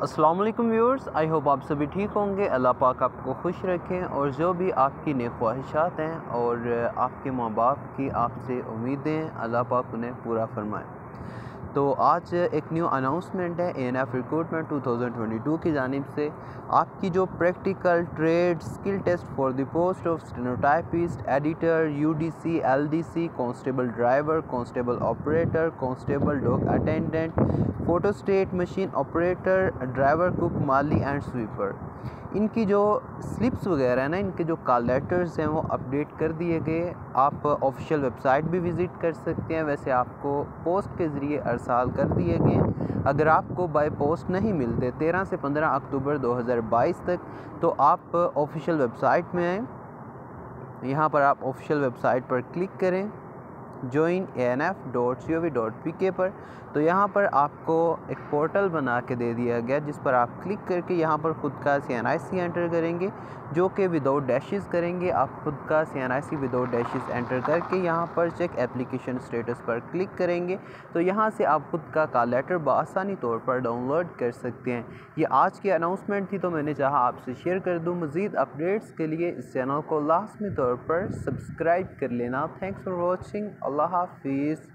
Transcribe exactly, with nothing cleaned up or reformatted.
अस्सलाम वालेकुम viewers, I hope आप सभी ठीक होंगे। अल्लाह पाक आपको खुश रखें और जो भी आपकी नेक ख्वाहिशात हैं और आपके माँ बाप की आपसे उम्मीदें अल्लाह पाक उन्हें पूरा फरमाए। तो आज एक न्यू अनाउंसमेंट है A N F recruitment two thousand twenty two की जानिब से। आपकी जो practical trade skill test for the post of stenotypist, editor, U D C, L D C, constable driver, constable operator, constable dog attendant, photostat machine operator, driver, cook, माली and sweeper, इनकी जो slips वगैरह है ना, इनके जो call letters हैं वो अपडेट कर दिए गए। आप ऑफिशियल वेबसाइट भी विज़िट कर सकते हैं। वैसे आपको पोस्ट के ज़रिए अरसाल कर दिए गए। अगर आपको बाय पोस्ट नहीं मिलते तेरह से पंद्रह अक्टूबर दो हज़ार बाईस तक, तो आप ऑफिशियल वेबसाइट में आएँ। यहाँ पर आप ऑफिशियल वेबसाइट पर क्लिक करें join a n f dot gov dot p k पर। तो यहाँ पर आपको एक पोर्टल बना के दे दिया गया जिस पर आप क्लिक करके यहाँ पर ख़ुद का C N I C enter करेंगे, जो कि विदाउट डैशेस करेंगे। आप खुद का C N I C without dashes enter करके यहाँ पर चेक एप्लीकेशन स्टेटस पर क्लिक करेंगे। तो यहाँ से आप खुद का कॉल लेटर बआसानी तौर पर डाउनलोड कर सकते हैं। ये आज की अनाउंसमेंट थी, तो मैंने चाहा आपसे शेयर कर दूँ। मज़ीद अपडेट्स के लिए इस चैनल को लाजमी तौर पर सब्सक्राइब कर लेना। Thanks for watching. अल्लाह हाफिज़।